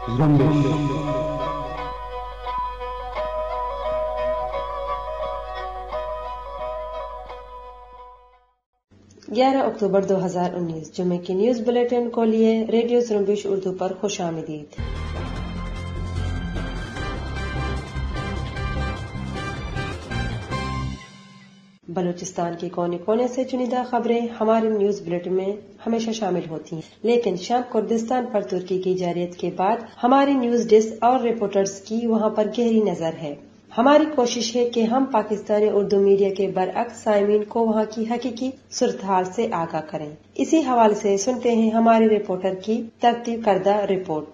زمبش 11 اکتوبر 2019 جمعے کی news bulletin کو لیے ریڈیو زمبش اردو پر خوش آمدید۔ بلوچستان کے کونے کونے سے چنیدہ خبریں ہمارے نیوز بلیٹن میں ہمیشہ شامل ہوتی ہیں، لیکن شام کردستان پر ترکی کی جارحیت کے بعد ہماری نیوز ڈیسک اور رپورٹرز کی وہاں پر گہری نظر ہے۔ ہماری کوشش ہے کہ ہم پاکستانی اردو میڈیا کے برعکس سامعین کو وہاں کی حقیقی صورتحال سے آگاہ کریں۔ اسی حوالے سے سنتے ہیں ہمارے رپورٹر کی ترتیب کردہ رپورٹ۔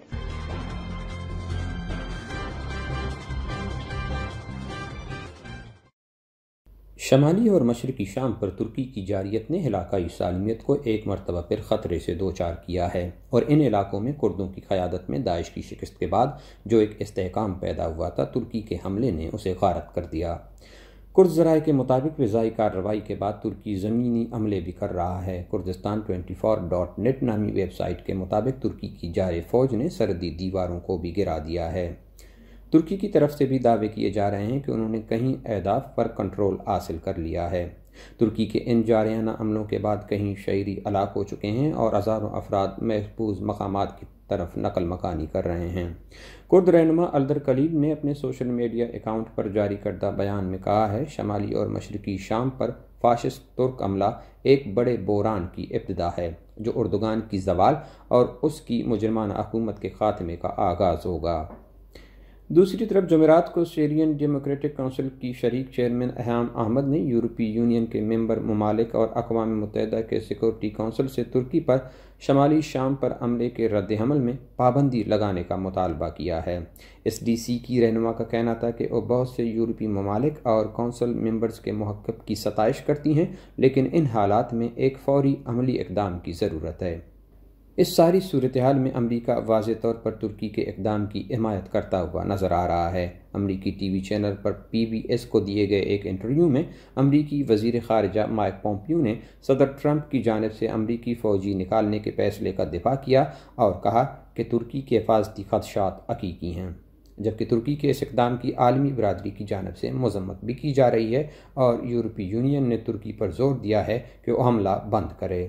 شمالی اور مشرقی شام پر ترکی کی جارحیت نے علاقائی سالمیت کو ایک مرتبہ پھر خطرے سے دوچار کیا ہے، اور ان علاقوں میں کردوں کی قیادت میں داعش کی شکست کے بعد جو ایک استحکام پیدا ہوا تھا، ترکی کے حملے نے اسے غارت کر دیا۔ کرد ذرائع کے مطابق فضائی کارروائی کے بعد ترکی زمینی عملے بھی کر رہا ہے۔ کردستان 24.net نامی ویب سائٹ کے مطابق ترکی کی جارح فوج نے سرحدی دیواروں کو بھی گرا دیا ہے۔ ترکی کی طرف سے بھی دعوے کیے جا رہے ہیں کہ انہوں نے کئی اہداف پر کنٹرول حاصل کر لیا ہے۔ ترکی کے ان جارحانہ عملوں کے بعد کئی شہری ہلاک ہو چکے ہیں اور ہزاروں افراد محفوظ مقامات کی طرف نقل مکانی کر رہے ہیں۔ کرد رہنما الدر کلیب نے اپنے سوشل میڈیا اکاؤنٹ پر جاری کردہ بیان میں کہا ہے، شمالی اور مشرقی شام پر فاشسٹ ترک حملہ ایک بڑے بحران کی ابتدا ہے، جو اردوغان کی زوال اور اس کی مجرمانہ حکومت کے خاتمے کا آغاز ہوگا۔ دوسری طرف جمعرات کو سیرین ڈیموکریٹک کونسل کی شریک چیئرمین ایہام احمد نے یورپی یونین کے ممبر ممالک اور اقوام متحدہ کے سیکورٹی کونسل سے ترکی پر شمالی شام پر حملے کے رد عمل میں پابندی لگانے کا مطالبہ کیا ہے۔ ایس ڈی سی کی رہنما کا کہنا تھا کہ وہ بہت سے یورپی ممالک اور کونسل ممبرز کے محقق کی ستائش کرتی ہیں، لیکن ان حالات میں ایک فوری عملی اقدام کی ضرورت ہے۔ اس ساری صورتحال میں امریکہ واضح طور پر ترکی کے اقدام کی حمایت کرتا ہوا نظر آ رہا ہے۔ امریکی ٹی وی چینل پر پی بی ایس کو دیے گئے ایک انٹرویو میں امریکی وزیر خارجہ مائک پومپیو نے صدر ٹرمپ کی جانب سے امریکی فوجی نکالنے کے فیصلے کا دفاع کیا اور کہا کہ ترکی کے حفاظتی خدشات حقیقی ہیں، جبکہ ترکی کے اس اقدام کی عالمی برادری کی جانب سے مذمت بھی کی جا رہی ہے اور یورپی یونین نے ترکی پر زور دیا ہے کہ وہ حملہ بند کرے۔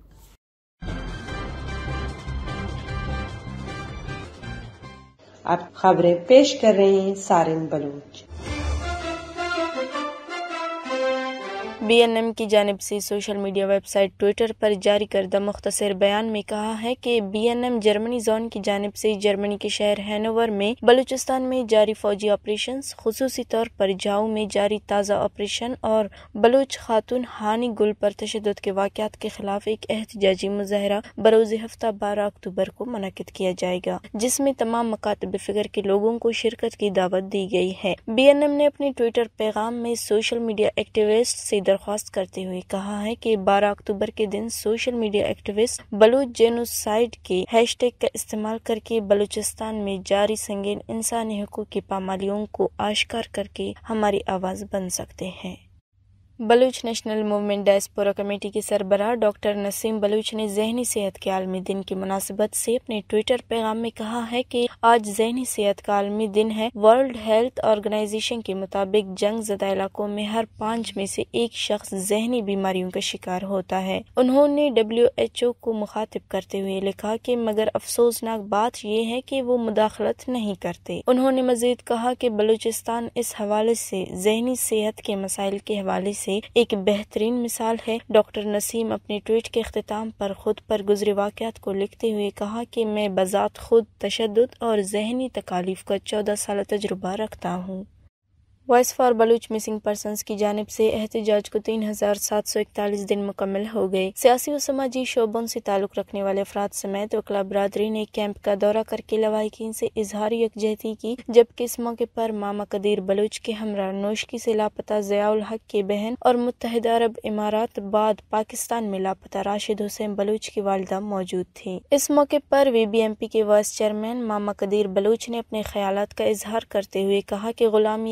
اب خبریں پیش کر رہے ہیں سارن بلوچ۔ بی این ایم کی جانب سے social media website Twitter پر جاری کردہ مختصر بیان میں کہا ہے کہ بی این ایم جرمنی زون کی جانب سے جرمنی کے شہر ہینوور میں بلوچستان میں جاری فوجی آپریشنز، خصوصی طور پر جاؤ میں جاری تازہ آپریشن اور بلوچ خاتون ہانی گل پر تشدد کے واقعات کے خلاف ایک احتجاجی مظاہرہ بروز ہفتہ 12 اکتوبر کو منعقد کیا جائے گا، جس میں تمام مکاتب فکر کے لوگوں کو شرکت کی دعوت دی گئی ہے۔ بی این ایم نے اپنے ٹویٹر پیغام میں سوشل میڈیا ایکٹیوسٹ سے درخواست کرتے ہوئے کہا ہے کہ 12 اکتوبر کے دن social media activist Baloch genocide کے ہیش ٹیگ کا استعمال کر کے بلوچستان میں جاری سنگین انسانی حقوق کی پامالیوں کو آشکار کر کے ہماری آواز بن سکتے ہیں۔ Baloch national movement diaspora committee کے سربراہ ڈاکٹر نسیم بلوچ نے ذہنی صحت کے عالمی دن کی مناسبت سے اپنے ٹویٹر پیغام میں کہا ہے کہ آج ذہنی صحت کا عالمی دن ہے۔ ورلڈ ہیلتھ آرگنائزیشن کے مطابق جنگ زدہ علاقوں میں ہر 5 میں سے ایک شخص ذہنی بیماریوں کا شکار ہوتا ہے۔ انہوں نے WHO کو مخاطب کرتے ہوئے لکھا کہ مگر افسوسناک بات یہ ہے کہ وہ مداخلت نہیں کرتے۔ انہوں نے مزید کہا کہ بلوچستان اس حوالے سے ذہنی صحت کے مسائل کے حوالے سے ایک بہترین مثال ہے۔ ڈاکٹر نسیم اپنے ٹویٹ کے اختتام پر خود پر گزرے واقعات کو لکھتے ہوئے کہا کہ میں بذات خود تشدد اور ذہنی تکالیف کا 14 سالہ تجربہ رکھتا ہوں۔ Voice for Baloch missing persons کی جانب سے احتجاج کو 3741 دن مکمل ہو گئے۔ سیاسی و سماجی شعبوں سے تعلق رکھنے والے افراد سمیت وکلا برادری نے کیمپ کا دورہ کر کے لواحقین سے اظہار یکجہتی کی، جبکہ اس موقع پر ماما قدیر بلوچ کے ہمراہ نوشکی سے لاپتہ ضیاء الحق کی بہن اور متحدہ عرب امارات بعد پاکستان میں لاپتہ راشد حسین بلوچ کی والدہ موجود تھیں۔ اس موقع پر وی بی ایم پی کے وائس چیئرمین ماما قدیر بلوچ نے اپنے خیالات کا اظہار کرتے ہوئے کہا کہ غلامی ایک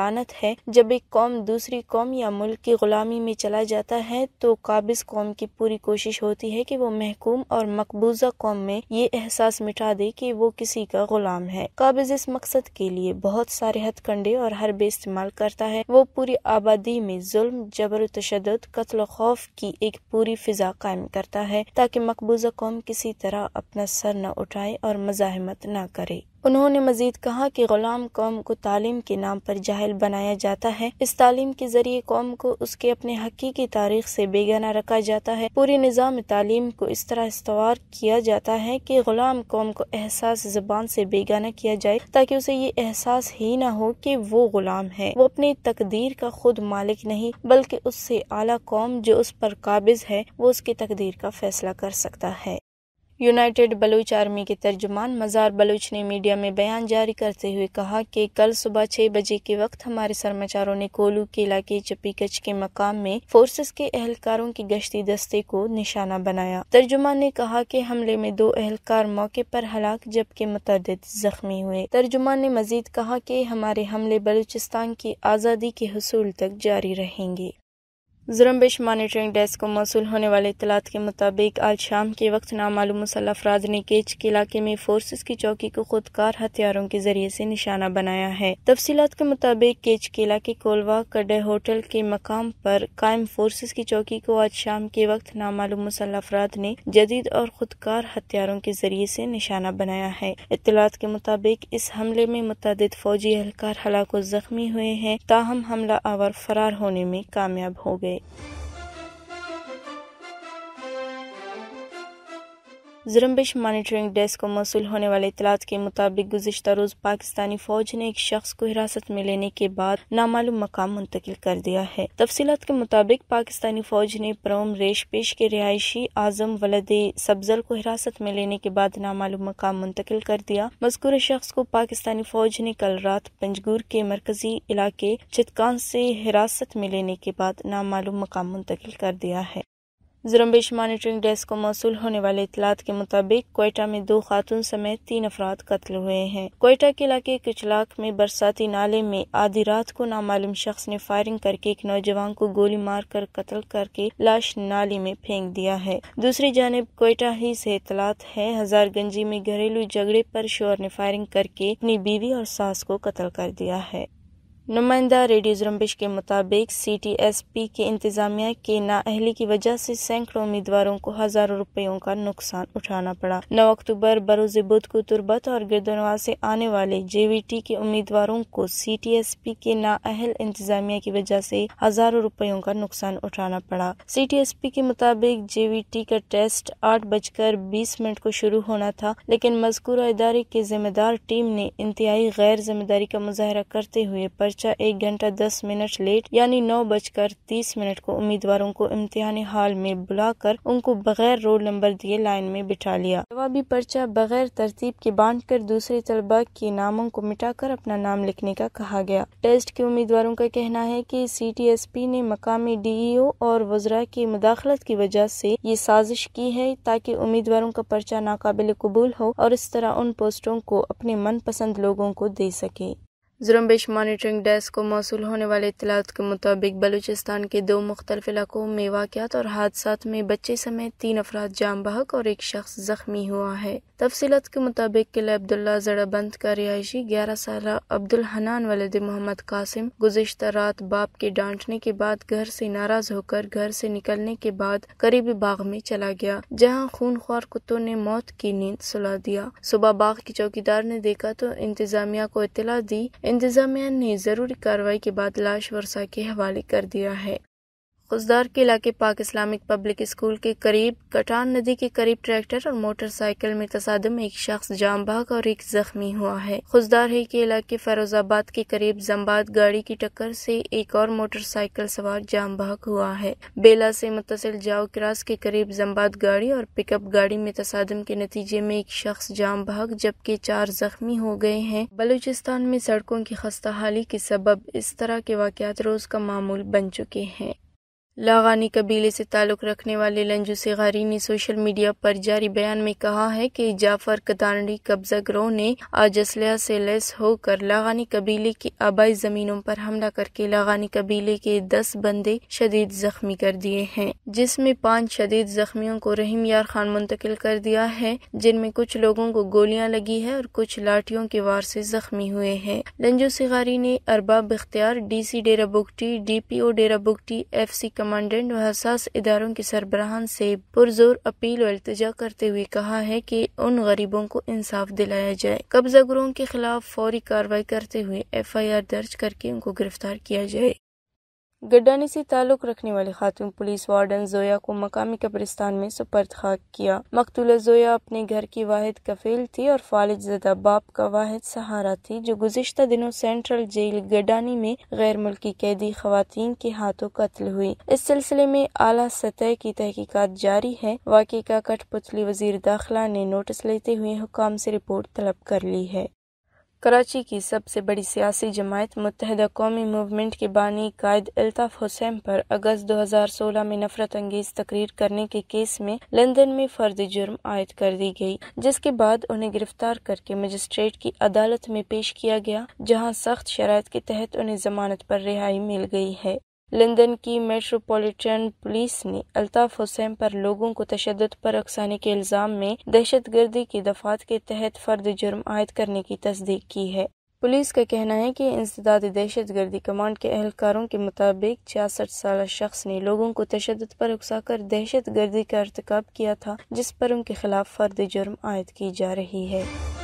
لعنت ہے۔ جب ایک قوم دوسری قوم یا ملک کی غلامی میں چلا جاتا ہے تو قابض قوم کی پوری کوشش ہوتی ہے کہ وہ محکوم اور مقبوضہ قوم میں یہ احساس مٹا دے کہ وہ کسی کا غلام ہے۔ قابض اس مقصد کے لیے بہت سارے ہتھ کنڈے اور حربے استعمال کرتا ہے۔ وہ پوری آبادی میں ظلم، جبر و تشدد، قتل و خوف کی ایک پوری فضا قائم کرتا ہے تاکہ مقبوضہ قوم کسی طرح اپنا سر نہ اٹھائے اور مزاحمت نہ کرے۔ انہوں نے مزید کہا کہ غلام قوم کو تعلیم کے نام پر جاہل بنایا جاتا ہے۔ اس تعلیم کے ذریعے قوم کو اس کے اپنے حقیقی تاریخ سے بیگانہ رکھا جاتا ہے۔ پوری نظام تعلیم کو اس طرح استوار کیا جاتا ہے کہ غلام قوم کو احساس زبان سے بیگانہ کیا جائے تاکہ اسے یہ احساس ہی نہ ہو کہ وہ غلام ہے، وہ اپنی تقدیر کا خود مالک نہیں بلکہ اس سے اعلیٰ قوم جو اس پر قابض ہے وہ اس کی تقدیر کا فیصلہ کر سکتا ہے۔ یونائیٹڈ بلوچ آرمی کے ترجمان مزار بلوچ نے میڈیا میں بیان جاری کرتے ہوئے کہا کہ کل صبح 6 بجے کے وقت ہمارے سرماچاروں نے کولو کے علاقے چپی کچ کے مقام میں فورسز کے اہلکاروں کی گشتی دستے کو نشانہ بنایا۔ ترجمان نے کہا کہ حملے میں 2 اہلکار موقع پر ہلاک جبکہ متعدد زخمی ہوئے۔ ترجمان نے مزید کہا کہ ہمارے حملے بلوچستان کی آزادی کے حصول تک جاری رہیں گے۔ زرمبش مانیٹرنگ ڈیسک کو موصول ہونے والے اطلاعات کے مطابق آج شام کے وقت نامعلوم مسلح افراد نے کیچ کے علاقے میں فورسز کی چوکی کو خودکار ہتھیاروں کے ذریعے سے نشانہ بنایا ہے۔ تفصیلات کے مطابق کیچ کے علاقے کولوا کڈے ہوٹل کے مقام پر قائم فورسز کی چوکی کو آج شام کے وقت نامعلوم مسلح افراد نے جدید اور خودکار ہتھیاروں کے ذریعے سے نشانہ بنایا ہے۔ اطلاعات کے مطابق اس حملے میں متعدد فوجی اہلکار ہلاک و زخمی ہوئے ہیں، تاہم حملہ آور فرار ہونے میں کامیاب ہو گئے۔ زرمبش مانیٹرنگ ڈیسک کو موصول ہونے والے اطلاعات کے مطابق گزشتہ روز پاکستانی فوج نے ایک شخص کو حراست میں لینے کے بعد نامعلوم مقام منتقل کر دیا ہے۔ تفصیلات کے مطابق پاکستانی فوج نے پروم ریش پیش کے رہائشی اعظم ولد سبزل کو حراست میں لینے کے بعد نامعلوم مقام منتقل کر دیا۔ مذکور شخص کو پاکستانی فوج نے کل رات پنجگور کے مرکزی علاقے چتکان سے حراست میں لینے کے بعد نامعلوم مقام منتقل کر دیا ہے۔ زرمبش مانیٹرنگ ڈیسک کو موصول ہونے والے اطلاعات کے مطابق کوئٹہ میں 2 خاتون سمیت 3 افراد قتل ہوئے ہیں۔ کوئٹہ کے علاقے کچلاک میں برساتی نالے میں آدھی رات کو نامعلوم شخص نے فائرنگ کر کے ایک نوجوان کو گولی مار کر قتل کر کے لاش نالی میں پھینک دیا ہے۔ دوسری جانب کوئٹہ ہی سے اطلاعات ہے ہزار گنجی میں گھریلو جھگڑے پر شوہر نے فائرنگ کر کے اپنی بیوی اور ساس کو قتل کر دیا ہے۔ نمائندہ ریڈیو زرمبش کے مطابق سی ٹی ایس پی کے انتظامیہ کے نااہلی کی وجہ سے سینکڑوں امیدواروں کو ہزاروں روپیوں کا نقصان اٹھانا پڑا۔ 9 اکتوبر بروز بدھ کو تربت اور گردنواز سے آنے والے جے وی ٹی کے امیدواروں کو سی ٹی ایس پی کے نااہل انتظامیہ کی وجہ سے ہزاروں روپیوں کا نقصان اٹھانا پڑا۔ سی ٹی ایس پی کے مطابق جے وی ٹی کا ٹیسٹ 8:20 کو شروع ہونا تھا، لیکن مذکورہ ادارے کے ذمہ دار ٹیم نے انتہائی غیر ذمہ داری کا مظاہرہ کرتے ہوئے 1 گھنٹہ 10 منٹ لیٹ یعنی 9:30 کو امیدواروں کو امتحانی ہال میں بلا کر ان کو بغیر رول نمبر دیے لائن میں بٹھا لیا۔ جوابی پرچہ بغیر ترتیب کے بانٹ کر دوسرے طلباء کے ناموں کو مٹا کر اپنا نام لکھنے کا کہا گیا۔ ٹیسٹ کے امیدواروں کا کہنا ہے کہ سی ٹی ایس پی نے مقامی ڈی ای او اور وزراء کی مداخلت کی وجہ سے یہ سازش کی ہے تاکہ امیدواروں کا پرچہ ناقابل قبول ہو اور اس طرح ان پوسٹوں کو اپنے من پسند لوگوں کو دے سکے۔ زرمبش مانیٹرنگ ڈیسک کو موصول ہونے والے اطلاعات کے مطابق بلوچستان کے 2 مختلف علاقوں میں واقعات اور حادثات میں بچے سمیت 3 افراد جاں بحق اور 1 شخص زخمی ہوا ہے۔ تفصیلات کے مطابق قلعہ عبداللہ زڑا بند کا رہائشی 11 سالہ عبدالحنان ولد محمد قاسم گزشتہ رات باپ کے ڈانٹنے کے بعد گھر سے ناراض ہو کر گھر سے نکلنے کے بعد قریبی باغ میں چلا گیا، جہاں خونخوار کتوں نے موت کی نیند سلا دیا۔ صبح باغ کی چوکیدار نے دیکھا تو انتظامیہ کو اطلاع دی۔ انتظامیہ نے ضروری کارروائی کے بعد لاش ورثاء کے حوالے کر دیا ہے۔ خضدار کے علاقے پاک اسلامک پبلک اسکول کے قریب کٹان ندی کے قریب ٹریکٹر اور موٹر سائیکل میں تصادم میں 1 شخص جاں بحق اور 1 زخمی ہوا ہے۔ خضدار کے علاقے فیروز آباد کے قریب زمباد گاڑی کی ٹکر سے 1 اور موٹر سائیکل سوار جاں بحق ہوا ہے۔ بیلا سے متصل جاؤ کراس کے قریب زمباد گاڑی اور پک اپ گاڑی میں تصادم کے نتیجے میں 1 شخص جاں بحق جبکہ 4 زخمی ہو گئے ہیں۔ بلوچستان میں سڑکوں کی خستہ حالی کے سبب اس طرح کے واقعات روز کا معمول بن چکے ہیں۔ لاغانی قبیلے سے تعلق رکھنے والے لنجو صغاری نے سوشل میڈیا پر جاری بیان میں کہا ہے کہ جعفر کتانڑی قبضہ گروہ نے آج اسلحہ سے لیس ہو کر لاغانی قبیلے کی آبائی زمینوں پر حملہ کر کے لاغانی قبیلے کے 10 بندے شدید زخمی کر دیے ہیں، جس میں 5 شدید زخمیوں کو رحیم یار خان منتقل کر دیا ہے، جن میں کچھ لوگوں کو گولیاں لگی ہے اور کچھ لاٹھیوں کے وار سے زخمی ہوئے ہیں۔ لنجو صغاری نے ارباب اختیار، D C Dera Bugti, D P O Dera Bugti, F C commandant و حساس اداروں کے سربراہان سے پرزور اپیل و التجا کرتے ہوئے کہا ہے کہ ان غریبوں کو انصاف دلایا جائے، قبضہ گروہوں کے خلاف فوری کارروائی کرتے ہوئے FIR درج کر کے ان کو گرفتار کیا جائے۔ گڈانی سے تعلق رکھنے والی خاتون پولیس وارڈن زویا کو مقامی قبرستان میں سپرد خاک کیا۔ مقتولہ زویا اپنے گھر کی واحد کفیل تھی اور فالج زدہ باپ کا واحد سہارا تھی، جو گزشتہ دنوں سینٹرل جیل گڈانی میں غیر ملکی قیدی خواتین کے ہاتھوں قتل ہوئی۔ اس سلسلے میں اعلیٰ سطح کی تحقیقات جاری ہے۔ واقعے کا کٹھ پتلی وزیر داخلہ نے نوٹس لیتے ہوئے حکام سے رپورٹ طلب کر لی ہے۔ کراچی کی سب سے بڑی سیاسی جماعت متحدہ قومی موومنٹ کے بانی قائد الطاف حسین پر اگست 2016 میں نفرت انگیز تقریر کرنے کے کیس میں لندن میں فرد جرم عائد کر دی گئی، جس کے بعد انہیں گرفتار کر کے مجسٹریٹ کی عدالت میں پیش کیا گیا، جہاں سخت شرائط کے تحت انہیں ضمانت پر رہائی مل گئی ہے۔ لندن کی میٹروپولیٹن پولیس نے الطاف حسین پر لوگوں کو تشدد پر اکسانے کے الزام میں دہشت گردی کی دفعات کے تحت فرد جرم عائد کرنے کی تصدیق کی ہے۔ پولیس کا کہنا ہے کہ انسداد دہشت گردی کمانڈ کے اہلکاروں کے مطابق 66 سالہ شخص نے لوگوں کو تشدد پر اکسا کر دہشت گردی کا ارتکاب کیا تھا، جس پر ان کے خلاف فرد جرم عائد کی جا رہی ہے۔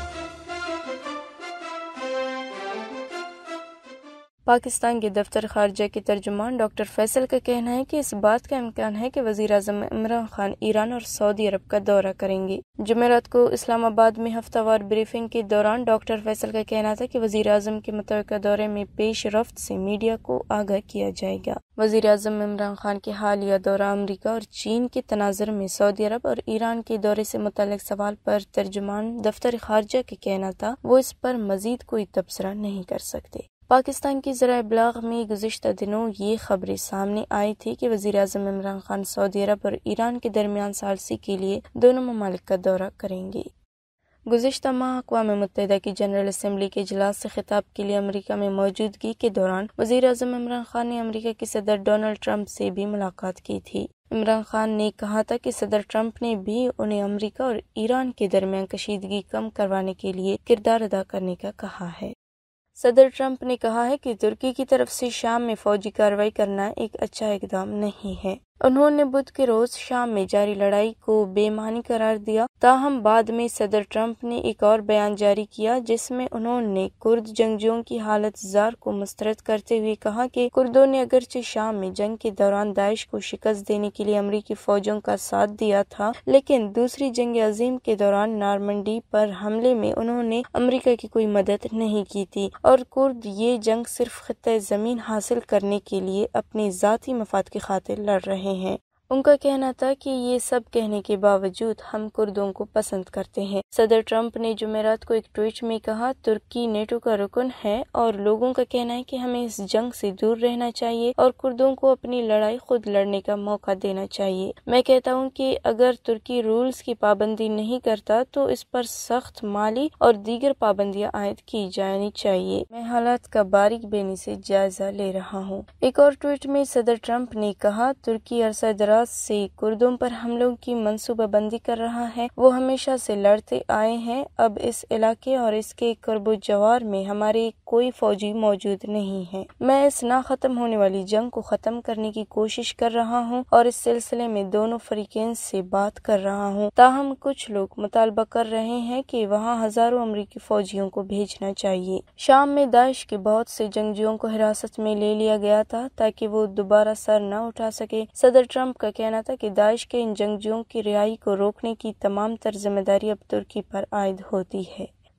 پاکستان کے دفتر خارجہ کے ترجمان ڈاکٹر فیصل کا کہنا ہے کہ اس بات کا امکان ہے کہ وزیر اعظم عمران خان ایران اور سعودی عرب کا دورہ کریں گے۔ جمعرات کو اسلام آباد میں ہفتہ وار بریفنگ کے دوران ڈاکٹر فیصل کا کہنا تھا کہ وزیر اعظم کے متوقع دورے میں پیش رفت سے میڈیا کو آگاہ کیا جائے گا۔ وزیر اعظم عمران خان کے حالیہ دورہ امریکہ اور چین کے تناظر میں سعودی عرب اور ایران کے دورے سے متعلق سوال پر ترجمان دفتر خارجہ کا کہنا تھا وہ اس پر مزید کوئی تبصرہ نہیں کر سکتے۔ پاکستان کی ذرائع ابلاغ میں گزشتہ دنوں یہ خبریں سامنے آئی تھی کہ وزیر اعظم عمران خان سعودی عرب اور ایران کے درمیان ثالثی کے لیے دونوں ممالک کا دورہ کریں گے۔ گزشتہ ماہ اقوام متحدہ کی جنرل اسمبلی کے اجلاس سے خطاب کے لیے امریکہ میں موجودگی کے دوران وزیر اعظم عمران خان نے امریکہ کے صدر ڈونلڈ ٹرمپ سے بھی ملاقات کی تھی۔ عمران خان نے کہا تھا کہ صدر ٹرمپ نے بھی انہیں امریکہ اور ایران کے درمیان کشیدگی کم کروانے کے لیے کردار ادا کرنے کا کہا ہے۔ صدر ٹرمپ نے کہا ہے کہ ترکی کی طرف سے شام میں فوجی کارروائی کرنا ایک اچھا اقدام نہیں ہے۔ انہوں نے بدھ کے روز شام میں جاری لڑائی کو بے معنی قرار دیا، تاہم بعد میں صدر ٹرمپ نے ایک اور بیان جاری کیا جس میں انہوں نے کرد جنگجوؤں کی حالت زار کو مسترد کرتے ہوئے کہا کہ کردوں نے اگرچہ شام میں جنگ کے دوران داعش کو شکست دینے کے لیے امریکی فوجوں کا ساتھ دیا تھا، لیکن دوسری جنگ عظیم کے دوران نارمنڈی پر حملے میں انہوں نے امریکہ کی کوئی مدد نہیں کی تھی، اور کرد یہ جنگ صرف خطہ زمین حاصل کرنے کے لیے اپنے ذاتی مفاد کی خاطر لڑ رہے ہیں۔ ان کا کہنا تھا کہ یہ سب کہنے کے باوجود ہم کردوں کو پسند کرتے ہیں۔ صدر ٹرمپ نے جمعرات کو ایک ٹویٹ میں کہا، ترکی نیٹو کا رکن ہے اور لوگوں کا کہنا ہے کہ ہمیں اس جنگ سے دور رہنا چاہیے اور کردوں کو اپنی لڑائی خود لڑنے کا موقع دینا چاہیے۔ میں کہتا ہوں کہ اگر ترکی رولز کی پابندی نہیں کرتا تو اس پر سخت مالی اور دیگر پابندیاں عائد کی جانی چاہیے۔ میں حالات کا باریک بینی سے جائزہ لے رہا ہوں۔ ایک اور ٹویٹ میں صدر ٹرمپ نے کہا، ترکی عرصہ دراز سے کردوں پر حملوں کی منصوبہ بندی کر رہا ہے، وہ ہمیشہ سے لڑتے آئے ہیں، اب اس علاقے اور اس کے قرب و جوار میں ہمارے کوئی فوجی موجود نہیں ہیں۔ میں اس نہ ختم ہونے والی جنگ کو ختم کرنے کی کوشش کر رہا ہوں اور اس سلسلے میں دونوں فریقین سے بات کر رہا ہوں، تاہم کچھ لوگ مطالبہ کر رہے ہیں کہ وہاں ہزاروں امریکی فوجیوں کو بھیجنا چاہیے۔ شام میں داعش کے بہت سے جنگجوؤں کو حراست میں لے لیا گیا تھا تاکہ وہ دوبارہ سر نہ اٹھا سکے۔ صدر ٹرمپ کا کہنا تھا کہ داعش کے ان جنگجوؤں کی رہائی کو روکنے کی تمام تر ذمہ داری اب ترکی پر عائد ہوتی ہے۔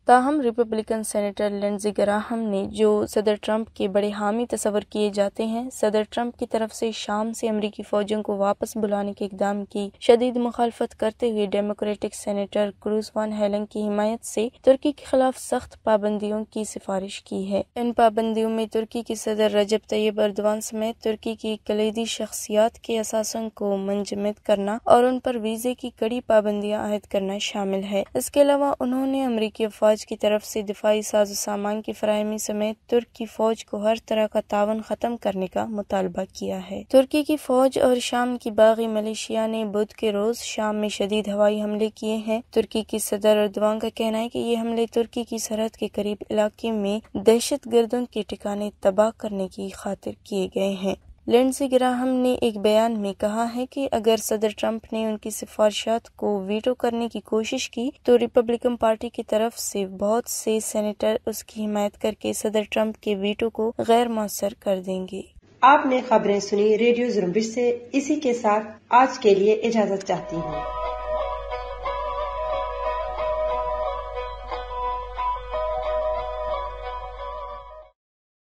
تاہم ریپبلکن سینیٹر لنڈزی گراہم نے، جو صدر ٹرمپ کے بڑے حامی تصور کیے جاتے ہیں، صدر ٹرمپ کی طرف سے شام سے امریکی فوجیوں کو واپس بلانے کے اقدام کی شدید مخالفت کرتے ہوئے democratic senator Chris Van Hollen کی حمایت سے ترکی کے خلاف سخت پابندیوں کی سفارش کی ہے۔ ان پابندیوں میں ترکی کے صدر رجب طیب ایردوان سمیت ترکی کی کلیدی شخصیات کے اثاثوں کو منجمد کرنا اور ان پر ویزے کی کڑی پابندیاں عائد کرنا شامل ہے۔ اس کے علاوہ انہوں نے امریکی افواج کی طرف سے دفاعی ساز و سامان کی فراہمی سمیت ترکی فوج کو ہر طرح کا تعاون ختم کرنے کا مطالبہ کیا ہے۔ ترکی کی فوج اور شام کی باغی ملیشیا نے بدھ کے روز شام میں شدید ہوائی حملے کیے ہیں۔ ترکی کی صدر ایردوان کا کہنا ہے کہ یہ حملے ترکی کی سرحد کے قریب علاقے میں دہشت گردوں کے ٹھکانے تباہ کرنے کی خاطر کیے گئے ہیں۔ لنڈزی گراہم نے ایک بیان میں کہا ہے کہ اگر صدر ٹرمپ نے ان کی سفارشات کو ویٹو کرنے کی کوشش کی تو ریپبلکن پارٹی کی طرف سے بہت سے سینیٹر اس کی حمایت کر کے صدر ٹرمپ کے ویٹو کو غیر مؤثر کر دیں گے۔ آپ نے خبریں سنی ریڈیو زرمبش سے، اسی کے ساتھ آج کے لیے اجازت چاہتی ہوں۔